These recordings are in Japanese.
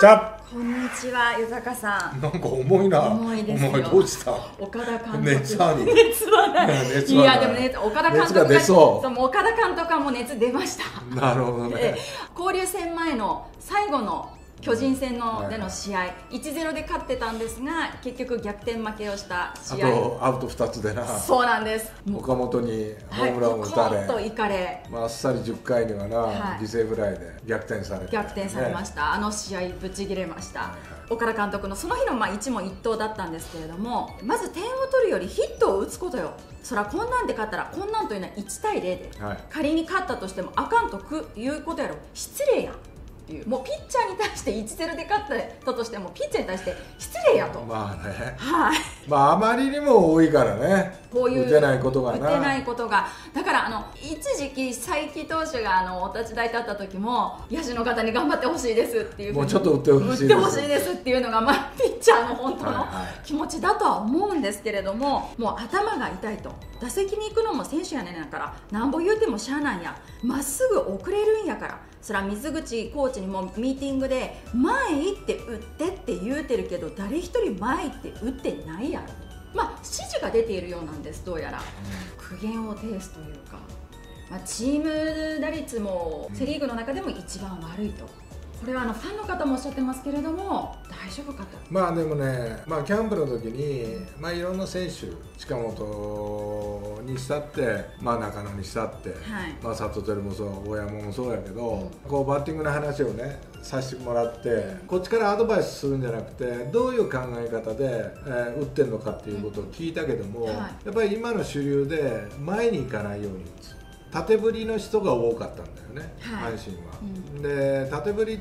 ちゃこんにちは、豊さん。 なんか重いな。 重いですよ。 どうした？ 岡田監督。 熱ある。 熱はない。いやでもね、岡田監督が熱が出そう。 もう岡田監督はもう熱出ました。 なるほどね。 交流戦前の最後の巨人戦のでの試合、1-0で勝ってたんですが、結局逆転負けをした試合。 あとアウト2つでな。 そうなんです。 岡本にホームランを打たれ、 といかれ、 あっさり10回にはな、犠牲フライで逆転されて、 逆転されました。あの試合ぶち切れました。岡田監督のその日の一問一答だったんですけれども、まず点を取るよりヒットを打つことよ。そらこんなんで勝ったら、こんなんというのは1対0で、仮に勝ったとしてもあかんということやろ。失礼や。もうピッチャーに対して1-0で勝ったとしてもピッチャーに対して失礼やと。 まあね、 はい、 あまりにも多いからね、 こういう打てないことがな、 打てないことが。だから一時期才木投手がお立ち台立った時も、野手の方に頑張ってほしいですっていうふうに、 もうちょっと打ってほしいですっていうのが、ピッチャーの本当の気持ちだとは思うんですけれども、もう頭が痛いと。打席に行くのも選手やねんやから、なんぼ言うてもしゃあないや、まっすぐ送れるんやから。それは水口コーチにもミーティングで前行って打ってって言うてるけど、誰一人前行って打ってないやろ。指示が出ているようなんです。どうやら苦言を呈すというか、チーム打率もセ・リーグの中でも一番悪いと。これはファンの方もおっしゃってますけれども、大丈夫かと。 でもね、キャンプの時に、いろんな選手、近本にしたって、中野にしたって、佐藤輝もそう、大山もそうやけど、バッティングの話をねさせてもらって、こっちからアドバイスするんじゃなくて、どういう考え方で、打ってるのかっていうことを聞いたけども、やっぱり今の主流で前に行かないように打つ。縦振りの人が多かったんだよね、阪神は。で、縦振りって、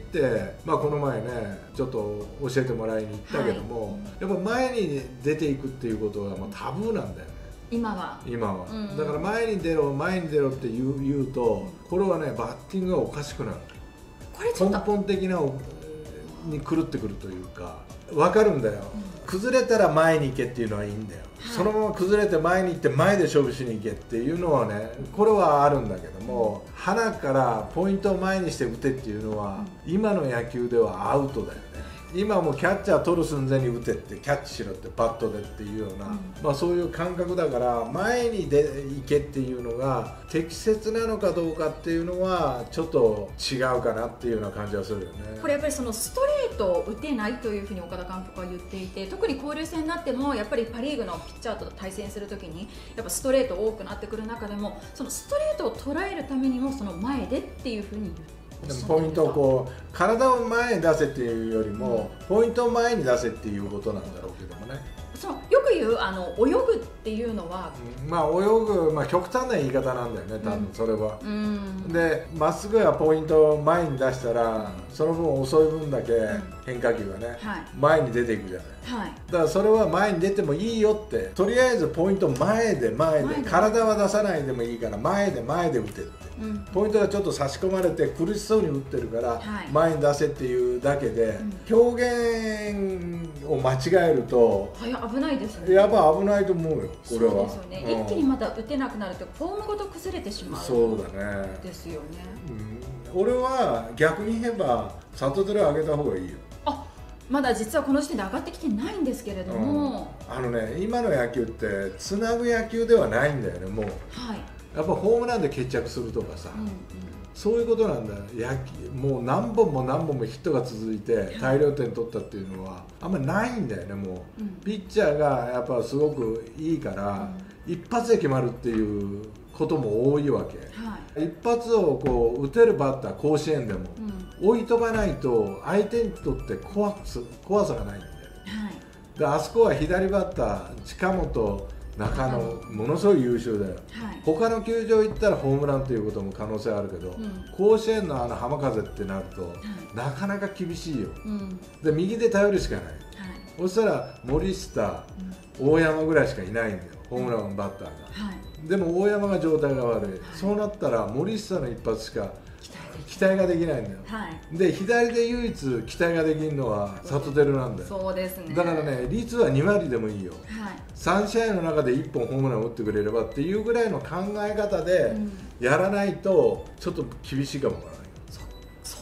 この前ねちょっと教えてもらいに行ったけども、やっぱ前に出ていくっていうことがタブーなんだよね、今は。だから前に出ろって言うと、これはねバッティングがおかしくなる。これ根本的なに狂ってくるというか、分かるんだよ、崩れたら前に行けっていうのはいいんだよ、そのまま崩れて前に行って前で勝負しに行けっていうのはね、これはあるんだけども、鼻からポイントを前にして打てっていうのは、今の野球ではアウトだよね。今もキャッチャー取る寸前に打てって、キャッチしろって、バットでっていうような、そういう感覚だから、前に行けっていうのが適切なのかどうかっていうのはちょっと違うかなっていうような感じはするよね。 これやっぱりそのストレートを打てないというふうに岡田監督は言っていて、特に交流戦になってもやっぱりパ・リーグのピッチャーと対戦するときにやっぱストレート多くなってくる中でも、そのストレートを捉えるためにもその前でっていうふうに言って、 でもポイントを体を前に出せっていうよりも、ポイントを前に出せっていうことなんだろうけどもね。 よく言う泳ぐっていうのは、 泳ぐ、極端な言い方なんだよね、多分それは。で、まっすぐはポイントを前に出したら、その分遅い分だけ変化球がね、前に出ていくじゃない。だからそれは前に出てもいいよって、とりあえずポイント前で体は出さないでもいいから前で打てって、ポイントがちょっと差し込まれて苦しそうに打ってるから前に出せっていうだけで、表現を間違えると危ないですね。 やっぱ危ないと思うよ、これは。 そうですよね、一気にまた打てなくなるとフォームごと崩れてしまう。 そうだね。 ですよね。 俺は逆に言えば里寺上げた方がいいよ。 まだ実はこの時点で上がってきてないんですけれども、 今の野球ってつなぐ野球ではないんだよね、もう。やっぱホームランで決着するとかさ、そういうことなんだよ。もう何本もヒットが続いて大量点取ったっていうのはあんまりないんだよね。もうピッチャーがやっぱすごくいいから、一発で決まるっていうことも多いわけ。一発を打てるバッター、甲子園でも置いとかないと相手にとって怖さがないんだよ。で、あそこは左バッター、近本、中野、ものすごい優秀だよ。他の球場行ったらホームランということも可能性あるけど、甲子園の浜風ってなるとなかなか厳しいよ。で、右で頼るしかない。そしたら森下、大山ぐらいしかいないんだよ、ホームランバッターが。でも大山が状態が悪い。そうなったら森下の一発しか期待ができないんだよ。で、左で唯一期待ができるのは里輝なんだよ。 そうですね。 だからね、率は2割でもいいよ。3試合の中で1本ホームランを打ってくれればっていうぐらいの考え方でやらないとちょっと厳しいかもわからない。 そう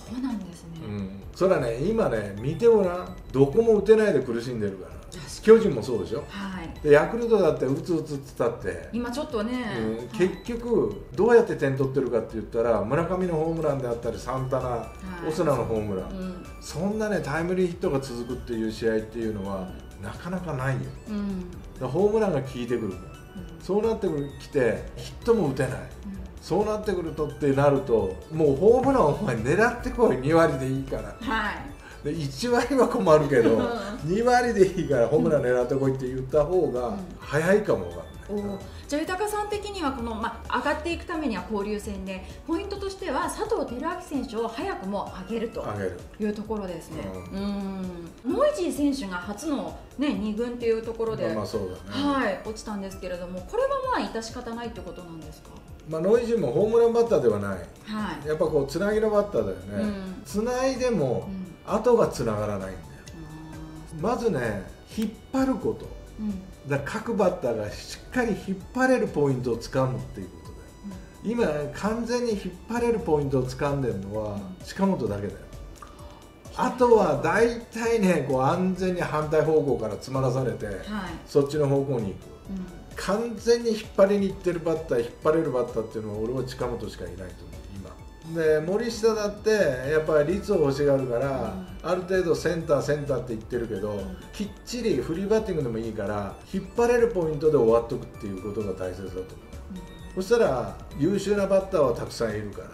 そうなんですね。 それはね、今ね見てごらん、どこも打てないで苦しんでるから。巨人もそうでしょ、 はい、 でヤクルトだって打つって言ったって今ちょっとね、 結局どうやって点取ってるかって言ったら、村上のホームランであったりサンタナ、オスナのホームラン、そんなねタイムリーヒットが続くっていう試合っていうのはなかなかないよ、だホームランが効いてくる、そうなってきてヒットも打てない、そうなってくるとってなると、もうホームランお前狙ってこい、2割でいいから、で1割は困るけど2割でいいからホームラン狙ってこいって言った方が早いかもわかんない。 じゃあ豊さん的にはこの、上がっていくためには交流戦でポイントとしては佐藤輝明選手を早くも上げるというところですね。ノイジー選手が初の、2軍というところで、落ちたんですけれども、これは致し方ないってことなんですか？ ノイジーもホームランバッターではない、やっぱこうつなぎのバッターだよね、つないでも後がつながらないんだよ、まずね引っ張ること、だから各バッターがしっかり引っ張れるポイントをつかむっていうことだよ、今完全に引っ張れるポイントをつかんでるのは近本だけだよ、あとは大体ねこう安全に反対方向から詰まらされて、そっちの方向に行く、完全に引っ張りに行ってるバッター、引っ張れるバッターっていうのは俺は近本しかいないと思う今で。森下だってやっぱり率を欲しがるから、ある程度センターって言ってるけど、きっちりフリーバッティングでもいいから引っ張れるポイントで終わっとくっていうことが大切だと思う、そしたら優秀なバッターはたくさんいるから、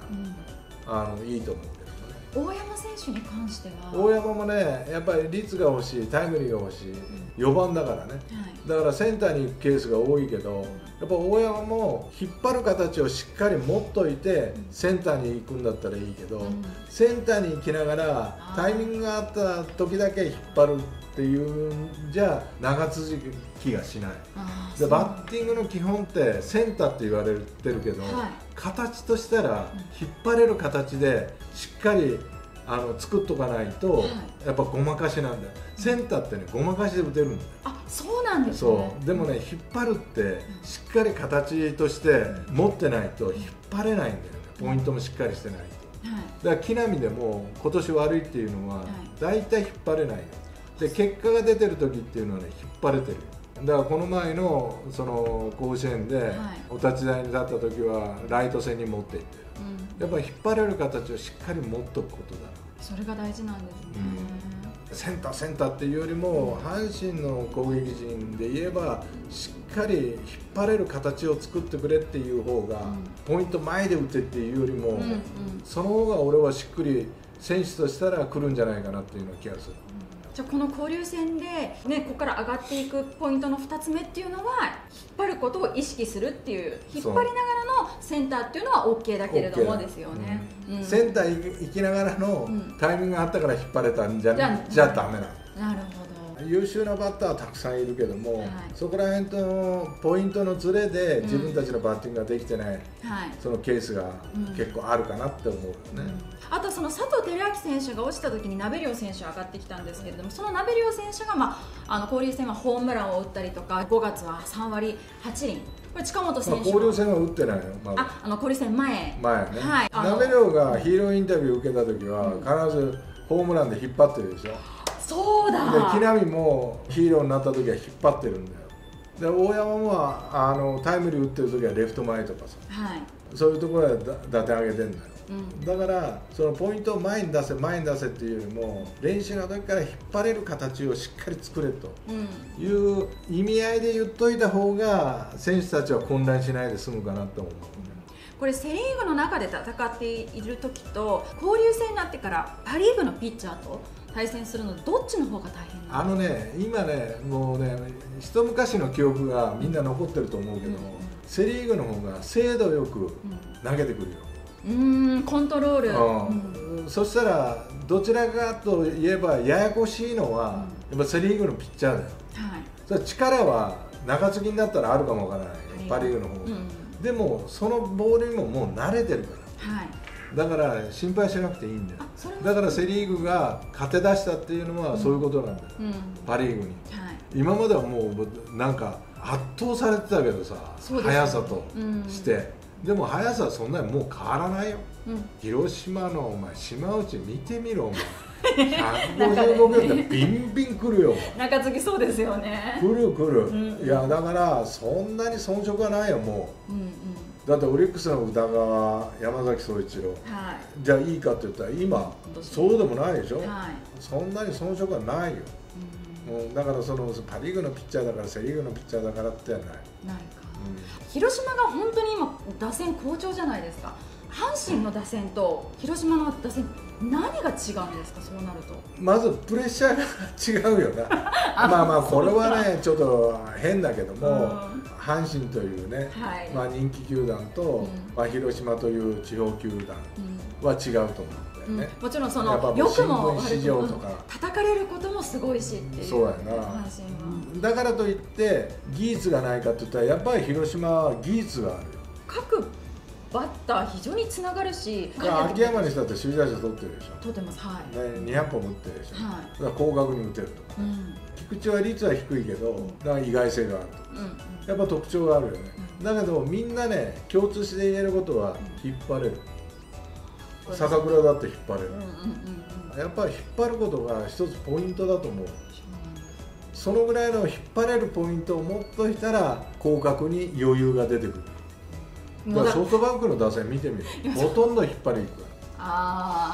いいと思うけどね。 大山選手に関しては大山もねやっぱり率が欲しい、タイムリーが欲しい、4番だからね、だからセンターに行くケースが多いけど、やっぱ大山も引っ張る形をしっかり持っといてセンターに行くんだったらいいけど、センターに行きながらタイミングがあった時だけ引っ張るっていうんじゃ長続きがしない。でバッティングの基本ってセンターって言われてるけど、形としたら引っ張れる形でしっかり作っとかないと、やっぱごまかしなんだよ。センターってねごまかしで打てるんだよ。 そうなんですね。 でもね引っ張るってしっかり形として持ってないと引っ張れないんだよね、ポイントもしっかりしてないと、だから木浪でも今年悪いっていうのは大体引っ張れないよ。で結果が出てる時っていうのはね引っ張れてる。だからこの前のその甲子園でお立ち台に立った時はライト線に持っていってる、やっぱり引っ張れる形をしっかり持っとくことだな。 それが大事なんですね、 センターっていうよりも阪神の攻撃陣で言えばしっかり引っ張れる形を作ってくれっていう方が、ポイント前で打てっていうよりも、その方が俺はしっくり選手としたら来るんじゃないかなっていうような気がする。 じゃあこの交流戦で、ここから上がっていくポイントの2つ目っていうのは引っ張ることを意識するっていう、引っ張りながらのセンターっていうのは OK だけれどもですよね、 センター行きながらのタイミングがあったから引っ張れたんじゃダメな。 なるほど。 優秀なバッターはたくさんいるけども、そこら辺とのポイントのズレで自分たちのバッティングができてない、そのケースが結構あるかなって思うよね。 あとその佐藤輝明選手が落ちた時に鍋亮選手上がってきたんですけれども、その鍋亮選手が、交流戦はホームランを打ったりとか、5月は3割8厘、これ近本選手交流戦は打ってないの、 交流戦前ね、鍋亮がヒーローインタビュー受けた時は必ずホームランで引っ張ってるでしょ。 そうだ。 で木浪もヒーローになった時は引っ張ってるんだよ。で大山もタイムリー打ってる時はレフト前とかさ、そういうところで打点上げてんだよ、だからそのポイントを前に出せっていうよりも、練習の時から引っ張れる形をしっかり作れという意味合いで言っといた方が選手たちは混乱しないで済むかなと思う。 これセ・リーグの中で戦っている時と交流戦になってからパ・リーグのピッチャーと対戦するの、どっちの方が大変なの？ 今ねもうね一昔の記憶がみんな残ってると思うけど、セ・リーグの方が精度よく投げてくるよ。 コントロール、 そしたらどちらかといえばややこしいのはやっぱセ・リーグのピッチャーだよ、それ力は中継ぎになったらあるかもわからないよ、パ・リーグの方が、でもそのボールにももう慣れてるから、だから心配しなくていいんだよ。だからセ・リーグが勝て出したっていうのはそういうことなんだよ、パ・リーグに、今まではもうなんか圧倒されてたけどさ、速さとして、 でも速さはそんなにもう変わらないよ、広島のお前島内見てみろお前155キロでビンビン来るよ中継ぎそうですよね。 来る来る、いやだからそんなに遜色はないよもう、だってオリックスの宇田川、山崎颯一郎、じゃあいいかって言ったら今そうでもないでしょ、そんなに遜色はないよ、だからそのパ・リーグのピッチャーだからセ・リーグのピッチャーだからってはない。 広島が本当に今打線好調じゃないですか。阪神の打線と広島の打線何が違うんですか、そうなると。 まずプレッシャーが違うよなまあまあこれはねちょっと変だけども、阪神というね、まあ人気球団と、まあ広島という地方球団は違うと思うんだよね。もちろんその良くも悪くも叩かれることもすごいしっていう。 そうやな。だからといって技術がないかって言ったらやっぱり広島は技術があるよ。 各バッター非常につながるし、 秋山にしたって首位打者取ってるでしょ。 取ってます。 200本打ってるでしょ。だから広角に打てるとか、菊池は率は低いけどだから意外性があると、やっぱ特徴があるよね。だけどみんなね共通して言えることは引っ張れる。坂倉だって引っ張れる。やっぱり引っ張ることが一つポイントだと思う。そのぐらいの引っ張れるポイントを持っといたら広角に余裕が出てくる。だからソフトバンクの打線見てみる、ほとんど引っ張りいくから、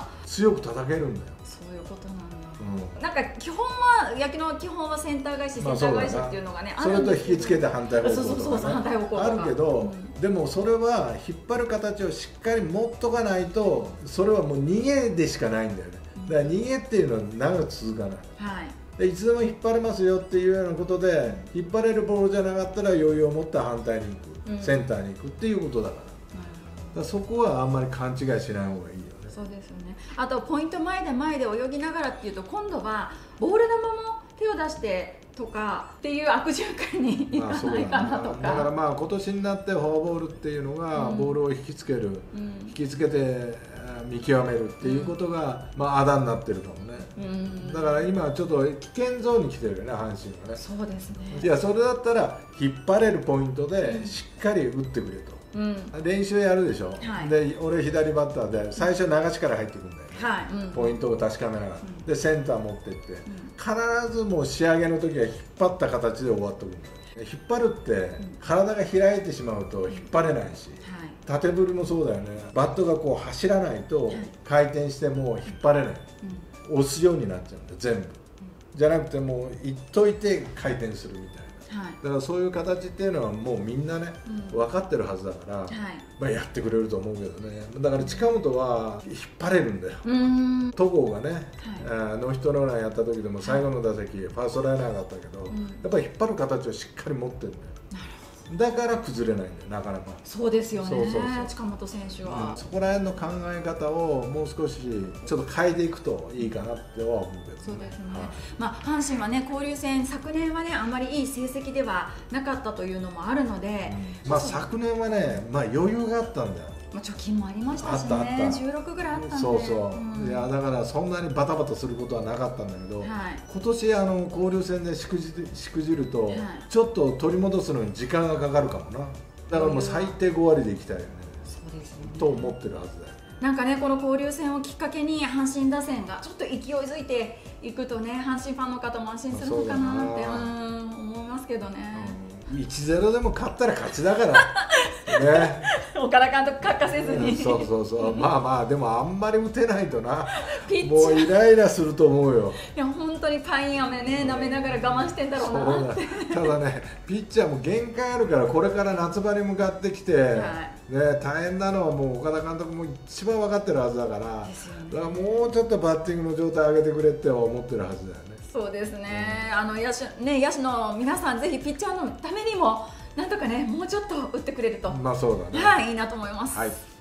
強く叩けるんだよ。 そういうことなんだ。なんか基本は野球の基本はセンター返し、センター返しっていうのがね、 それと引きつけて反対方向とかねあるけど、でもそれは引っ張る形をしっかり持っとかないと、それはもう逃げでしかないんだよね。だから逃げっていうのは長く続かない。でいつでも引っ張れますよっていうようなことで、引っ張れるボールじゃなかったら余裕を持って反対に行く、センターに行くっていうことだから、だからそこはあんまり勘違いしない方がいいよね。 そうですよね。あとポイント前で泳ぎながらっていうと、今度はボール球も手を出してとかっていう悪循環にいかないかなとか。 だからまあ今年になってフォアボールっていうのがボールを引きつける、引きつけて見極めるっていうことがまああだになってるかもね。だから今ちょっと危険ゾーンに来てるよね、阪神はね。 そうですね。 いやそれだったら引っ張れるポイントでしっかり打ってくれと。練習やるでしょ、で俺左バッターで最初流しから入ってくるんだよね、ポイントを確かめながら、でセンター持ってって、必ずもう仕上げの時は引っ張った形で終わってくるんだよ。引っ張るって体が開いてしまうと引っ張れないし、縦振りもそうだよね。バットがこう走らないと回転しても引っ張れない、押すようになっちゃうんだよ全部、じゃなくてもういっといて回転するみたいな。だからそういう形っていうのはもうみんなね、分かってるはずだから、まあやってくれると思うけどね。だから近本は引っ張れるんだよ。戸郷がね、ノーヒットノーランやった時でも最後の打席ファーストライナーだったけど、やっぱり引っ張る形をしっかり持ってるんだよ。だから崩れないんだよ、なかなか。 そうですよね、近本選手は。 そこら辺の考え方をもう少しちょっと変えていくといいかなっては思うけど。 そうですね。まあ阪神はね、交流戦昨年はねあんまりいい成績ではなかったというのもあるので、 まあ昨年はね、まあ余裕があったんだよ。 貯金もありましたしね、16ぐらいあったんで。 いやだからそんなにバタバタすることはなかったんだけど、今年交流戦でしくじると、ちょっと取り戻すのに時間がかかるかもな。だからもう最低5割でいきたいよね。そうですね。と思ってるはずだよ。 なんかね、この交流戦をきっかけに阪神打線がちょっと勢いづいていくとね、阪神ファンの方も安心するのかなって思いますけどね。 1-0でも勝ったら勝ちだからね。 岡田監督欠かせずに。 そうまあまあでもあんまり打てないとな、もうイライラすると思うよ。 いや本当にパイン飴ね舐めながら我慢してんだろうなって。 ただね、ピッチャーも限界あるから、これから夏場に向かってきて、ね、大変なのはもう岡田監督も一番分かってるはずだから、だからもうちょっとバッティングの状態上げてくれって思ってるはずだよね。 そうですね。野手の皆さんぜひピッチャーのためにもなんとかね、もうちょっと打ってくれると、 まあそうだね。 いいなと思います。